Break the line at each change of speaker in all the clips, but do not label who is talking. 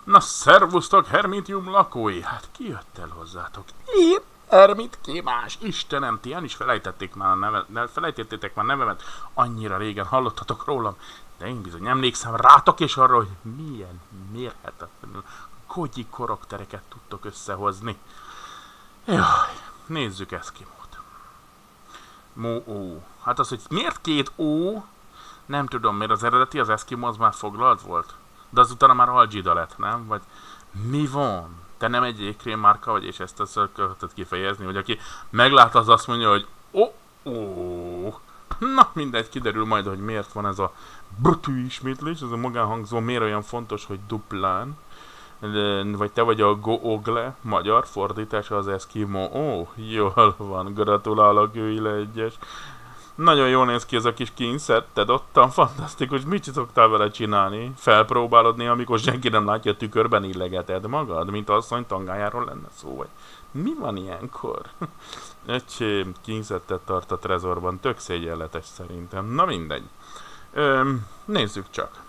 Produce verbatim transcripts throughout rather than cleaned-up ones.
Na, szervusztok, Hermitium lakói! Hát ki jött el hozzátok? Én, Hermit, ki más? Istenem, ti el is felejtették már a nevet, felejtettétek már nevemet, annyira régen hallottatok rólam, de én bizony emlékszem rátok és arra, hogy milyen mérhetetlenül kogyi karaktereket tudtok összehozni. Jaj, nézzük Eszkimót. Mo-ó. Hát az, hogy miért két ó? Nem tudom, miért az eredeti, az Eszkimó az már foglalt volt. De azután már Algida lett, nem? Vagy mi van? Te nem egy ékrém márka vagy, és ezt akartad kifejezni, hogy aki meglát, az azt mondja, hogy ó, oh, ó. Oh. Na, mindegy, kiderül majd, hogy miért van ez a brutű ismétlés, ez a magánhangzó miért olyan fontos, hogy duplán. Vagy te vagy a Google, magyar fordítása az Eszkimó. Ó, oh, jól van, gratulálok, ülj le egyes. Nagyon jól néz ki ez a kis kényszetted ottan, fantasztikus, mit szoktál vele csinálni? Felpróbálod néha, amikor senki nem látja, a tükörben illegeted magad, mint asszony tangájáról lenne szó, vagy mi van ilyenkor? Öcsém, kényszettet tart a trezorban, tök szégyenletes szerintem, na mindegy. Öm, nézzük csak.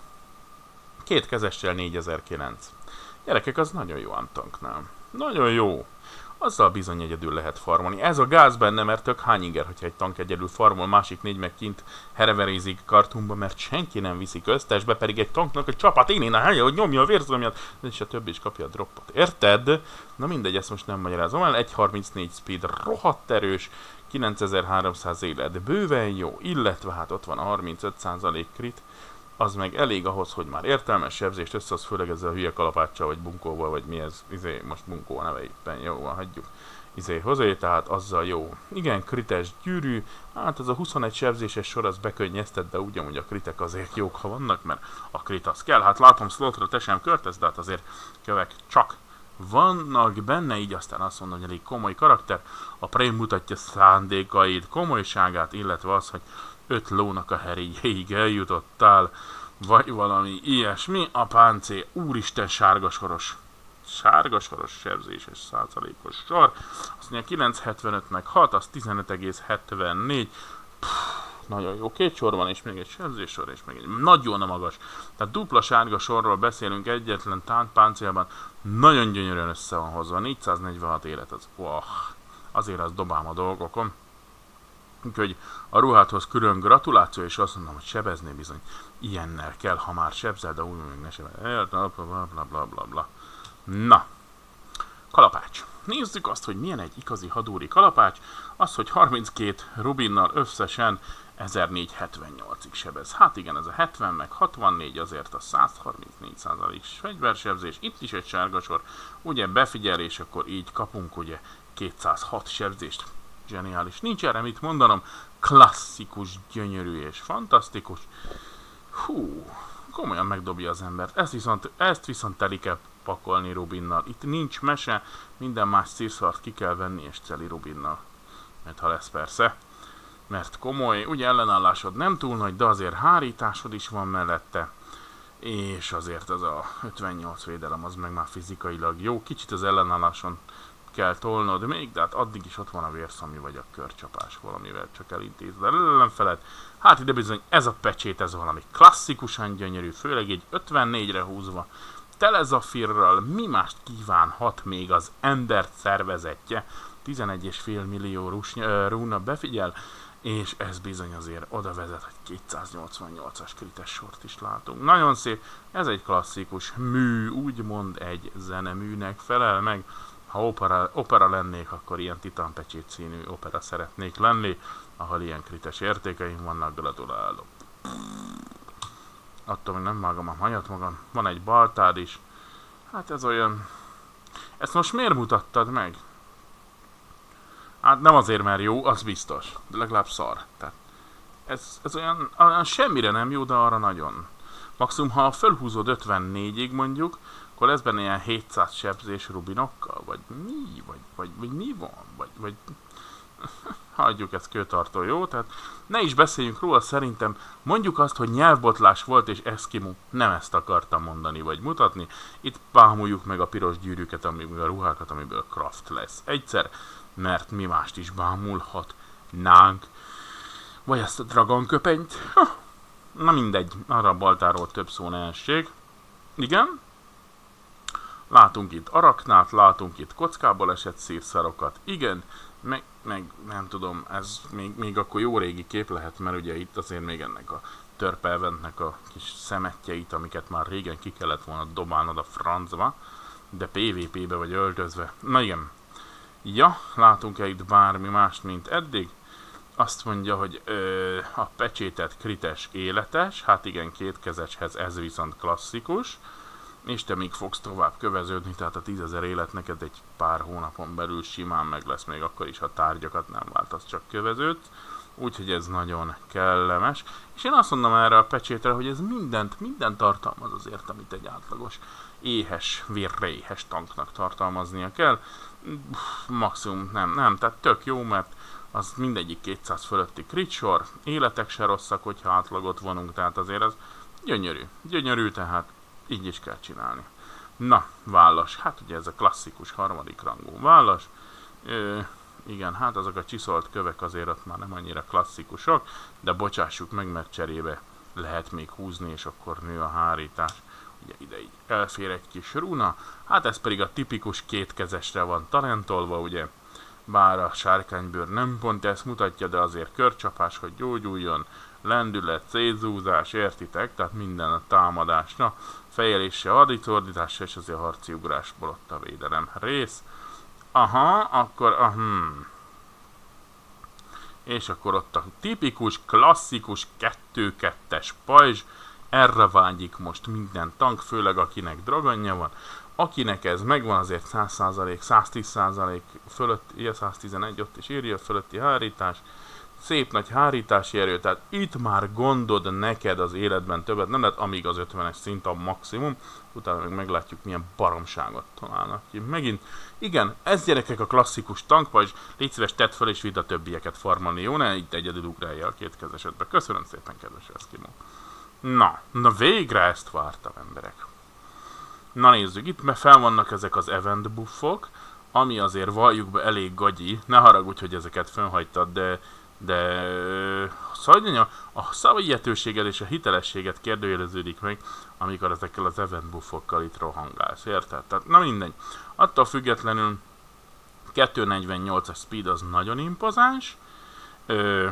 Két kezessel négyezer-kilenc. Gyerekek, az nagyon jó Antanknál. Nagyon jó. Azzal bizony egyedül lehet farmolni. Ez a gáz benne, mert tök hány inger, hogyha egy tank egyedül farmol, másik négy meg kint hereverézik kartumba, mert senki nem viszi köztesbe, pedig egy tanknak egy csapat én a helye, hogy nyomja a vérzomját, és a többi is kapja a droppot. Érted? Na mindegy, ezt most nem magyarázom el. egy harmincnégy speed, rohadt erős, kilencezer-háromszáz élet, bőven jó, illetve hát ott van a harmincöt százalék crit, az meg elég ahhoz, hogy már értelmes sebzést összehoz, főleg ezzel a hülye kalapáccsal, vagy bunkóval, vagy mi ez, izé, most bunkó a neve éppen, jó van, hagyjuk. Izé hozé, tehát azzal jó. Igen, krites gyűrű, hát az a huszonegy sebzéses sor az bekönnyeztet, de ugyanúgy a kritek azért jók, ha vannak, mert a krit az kell. Hát látom, slotra te sem költesz, de hát azért kövek csak vannak benne, így aztán azt mondom, hogy elég komoly karakter. A Prém mutatja szándékaid, komolyságát, illetve az, hogy öt lónak a heréjéig eljutottál, vagy valami ilyesmi, a páncél, úristen, sárgasoros, sárgasoros sebzéses százalékos sor, azt mondja kilenc hetvenöt meg hat, az tizenöt egész hetvennégy, Puh, nagyon jó, két sor van, és még egy sebzés sor, és még egy nagyon magas, tehát dupla sárga sorról beszélünk egyetlen páncélban, nagyon gyönyörűen össze van hozva, négyszáznegyvenhat élet, az, oh, azért az dobám a dolgokon. Úgyhogy a ruhádhoz külön gratuláció, és azt mondom, hogy sebezni bizony ilyennel kell, ha már sebzel, de úgy még ne sebez. Bla bla bla bla bla. Na, kalapács. Nézzük azt, hogy milyen egy igazi hadúri kalapács. Az, hogy harminckét rubinnal összesen ezernégyszázhetvennyolcig sebez. Hát igen, ez a hetven meg hatvannégy, azért a száz harmincnégy százalék fegyversebzés. Itt is egy sárgasor. Ugye befigyel, és akkor így kapunk ugye kétszázhat sebzést. Zseniális. Nincs erre mit mondanom. Klasszikus, gyönyörű és fantasztikus. Hú, komolyan megdobja az embert. Ezt viszont, ezt viszont teli kell pakolni rubinnal. Itt nincs mese, minden más szírszart ki kell venni és celi rubinnal. Mert ha lesz persze. Mert komoly, ugye ellenállásod nem túl nagy, de azért hárításod is van mellette. És azért az a ötvennyolc védelem az meg már fizikailag jó. Kicsit az ellenálláson kell tolnod még, de hát addig is ott van a vérszomjú vagy a körcsapás, valamivel csak elintézd el ellenfeled. Hát ide bizony ez a pecsét, ez valami klasszikusan gyönyörű, főleg így ötvennégyre húzva. Telezafirral mi mást kívánhat még az ember szervezetje? tizenegy egész öt millió rús, uh, rúna befigyel, és ez bizony azért oda vezet, hogy kétszáznyolcvannyolcas krites sort is látunk. Nagyon szép, ez egy klasszikus mű, úgymond egy zeneműnek felel meg. Ha opera, opera lennék, akkor ilyen titánpecsét színű opera szeretnék lenni, ahol ilyen krites értékeim vannak, gratulálok. Attól még nem vágom a hajat magam. Van egy baltád is. Hát ez olyan... Ezt most miért mutattad meg? Hát nem azért, mert jó, az biztos. De legalább szar. Tehát ez, ez olyan, olyan semmire nem jó, de arra nagyon. Maximum, ha fölhúzod ötvennégyig mondjuk, akkor lesz benne ilyen hétszáz sebzés rubinokkal, vagy mi, vagy, vagy, vagy mi van, vagy, vagy... Hagyjuk ezt kőtartó, jó? Tehát ne is beszéljünk róla, szerintem mondjuk azt, hogy nyelvbotlás volt, és Eszkimó nem ezt akartam mondani, vagy mutatni. Itt bámuljuk meg a piros gyűrűket, amiből a ruhákat, amiből craft lesz. Egyszer, mert mi mást is bámulhatnánk. Vagy ezt a dragon köpenyt. Na mindegy, arra a baltáról több szó ne essék. Igen? Látunk itt araknát, látunk itt kockából esett szírszarokat, igen, meg, meg nem tudom, ez még, még akkor jó régi kép lehet, mert ugye itt azért még ennek a törpelventnek a kis szemetjeit, amiket már régen ki kellett volna dobálnod a francba, de pé vé pé-be vagy öltözve. Na igen. Ja, látunk-e itt bármi mást, mint eddig? Azt mondja, hogy ö, a pecsétet krites életes, hát igen, kétkezeshez ez viszont klasszikus, és te még fogsz tovább köveződni, tehát a tízezer élet neked egy pár hónapon belül simán meg lesz, még akkor is, ha tárgyakat nem váltasz, csak köveződsz. Úgyhogy ez nagyon kellemes. És én azt mondom erre a pecsétre, hogy ez mindent, mindent tartalmaz azért, amit egy átlagos éhes, vérréhes tanknak tartalmaznia kell. Maximum nem, nem, tehát tök jó, mert az mindegyik kétszáz fölötti crit sor, életek se rosszak, hogyha átlagot vonunk, tehát azért az gyönyörű, gyönyörű, tehát így is kell csinálni. Na, vállas, hát ugye ez a klasszikus harmadik rangú vállas. Ö, igen, hát azok a csiszolt kövek azért ott már nem annyira klasszikusok, de bocsássuk meg, mert cserébe lehet még húzni, és akkor nő a hárítás. Ugye ide így elfér egy kis runa, hát ez pedig a tipikus kétkezesre van talentolva, ugye, bár a sárkánybőr nem pont ezt mutatja, de azért körcsapás, hogy gyógyuljon, lendület, szétzúzás, értitek, tehát minden a támadásna, fejelése, aditordítása, és azért a harci ugrásból ott a védelem rész. Aha, akkor, ahum. És akkor ott a tipikus, klasszikus kettő kettes pajzs, erre vágyik most minden tank, főleg akinek draganja van. Akinek ez megvan, azért száz százalék, száztíz százalék fölött, ilyen száztizenegy, ott is írja fölötti hárítás, szép nagy hárítási erő, tehát itt már gondod neked az életben többet nem lehet, amíg az ötvenes szint a maximum, utána meg meglátjuk, milyen baromságot találnak ki. Megint, igen, ez gyerekek a klasszikus tankpajzs, légy szíves, tedd föl és vidd a többieket farmolni, jó? Ne itt egyedül ugrálja a kétkezesedbe. Köszönöm szépen, kedves Eszkimó. Na, na végre ezt vártam, emberek. Na nézzük, itt mert fel vannak ezek az event buffok, ami azért valljuk be elég gagyi, ne haragudj, hogy ezeket fönhagytad, de de szóval a szavahihetőséged és a hitelességet kérdőjeleződik meg, amikor ezekkel az event buffokkal itt rohangálsz, érted? Tehát na mindegy. Attól függetlenül kettőszáznegyvennyolcas speed az nagyon impozáns. Ö,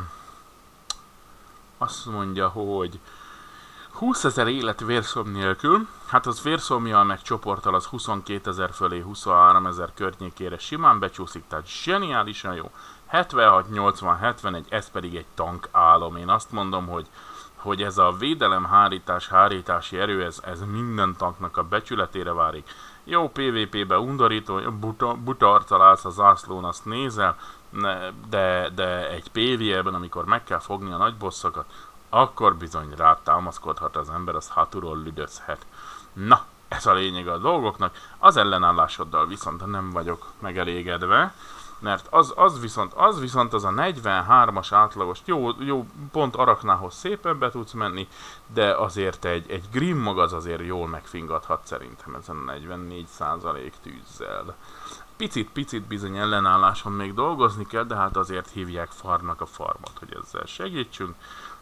azt mondja, hogy húszezer élet vérszom nélkül, hát az vérszomjal meg csoporttal az huszonkétezer fölé, huszonháromezer környékére simán becsúszik, tehát zseniálisan jó. hetvenhat nyolcvan hetvenegy, ez pedig egy tank álom. Én azt mondom, hogy, hogy ez a védelem, hárítás, hárítási erő, ez, ez minden tanknak a becsületére várik. Jó pé vé pé-be undorító, buta, buta arccal állsz a zászlón, azt nézel, de, de egy pé vé e-ben, amikor meg kell fogni a nagy bosszokat, akkor bizony rád támaszkodhat az ember, az hátulról lüdözhet. Na, ez a lényeg a dolgoknak. Az ellenállásoddal viszont nem vagyok megelégedve, mert az, az, viszont, az viszont az a negyvenhármas átlagos, jó, jó pont Araknához szépen be tudsz menni, de azért egy, egy Grimmag az azért jól megfingathat szerintem ezen a negyvennégy százalék tűzzel. Picit-picit bizony ellenálláson még dolgozni kell, de hát azért hívják farmnak a farmot, hogy ezzel segítsünk.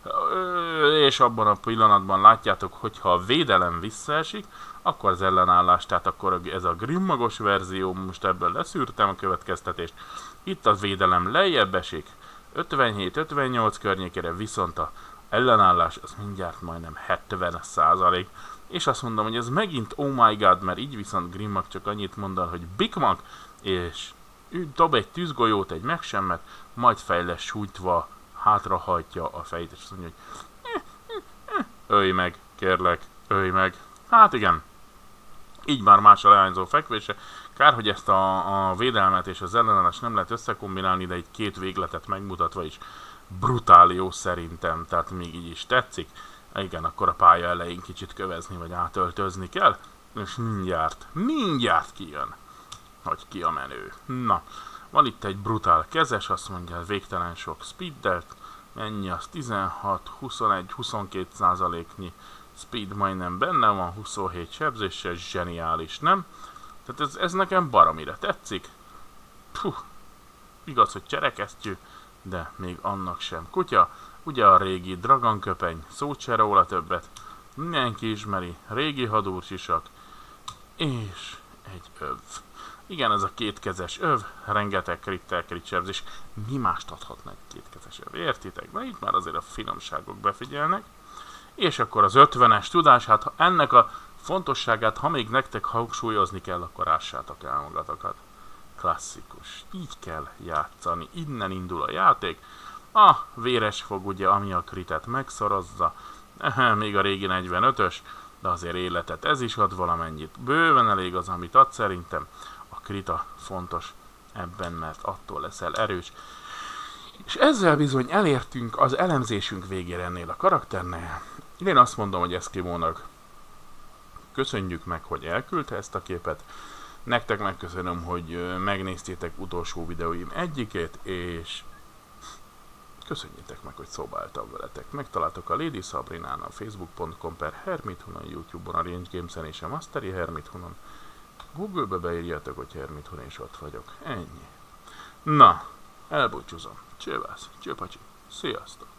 És abban a pillanatban látjátok, hogyha a védelem visszaesik, akkor az ellenállás, tehát akkor ez a Grimmagos verzió, most ebből leszűrtem a következtetést, itt a védelem lejjebb esik, ötvenhét ötvennyolc környékére, viszont a ellenállás az mindjárt majdnem hetven százalék, és azt mondom, hogy ez megint oh my god, mert így viszont Grimmag csak annyit mondan, hogy Big Mag, és dob egy tűzgolyót, egy megsemmet, majd fejles sújtva hátrahajtja a fejét, és azt mondja, hogy ölj meg, kérlek, ölj meg. Hát igen, így már más a leányzó fekvése. Kár, hogy ezt a, a védelmet és az ellenállást nem lehet összekombinálni, de egy két végletet megmutatva is brutál jó szerintem, tehát még így is tetszik. Igen, akkor a pálya elején kicsit kövezni vagy átöltözni kell, és mindjárt, mindjárt kijön, hogy ki a menő. Na, van itt egy brutál kezes, azt mondja, végtelen sok speeddelt, mennyi az tizenhat, huszonegy, huszonkét százaléknyi speed majdnem benne van, huszonhét sebzéssel, zseniális, nem? Tehát ez, ez nekem baromira tetszik. Puh, igaz, hogy cserekesztyű, de még annak sem kutya. Ugye a régi Dragon köpeny, szót se róla többet, mindenki ismeri, régi hadúrsisak, és egy öv. Igen, ez a kétkezes öv, rengeteg krittel kritsebzés. Mi mást adhatnak kétkezes öv, értitek? Na itt már azért a finomságok befigyelnek. És akkor az ötvenes tudás, hát ha ennek a fontosságát, ha még nektek hangsúlyozni kell, akkor ássátok el magatokat. Klasszikus. Így kell játszani. Innen indul a játék. A véres fog ugye, ami a kritet megszorozza. Még a régi negyvenötös, de azért életet ez is ad valamennyit. Bőven elég az, amit ad szerintem. A krita fontos ebben, mert attól leszel erős. És ezzel bizony elértünk az elemzésünk végére ennél a karakternél. Én azt mondom, hogy Eszkimónak köszönjük meg, hogy elküldte ezt a képet. Nektek megköszönöm, hogy megnéztétek utolsó videóim egyikét, és köszönjétek meg, hogy szóba álltam veletek. Megtaláltok a Lady Sabrinán a facebook pont com per Hermithunon, YouTube-on, a Range Games-en és a Mastery Hermithunon. Google-be beírjátok, hogy Hermithun, és ott vagyok. Ennyi. Na, elbúcsúzom. Csővász, csőpacsi. Sziasztok!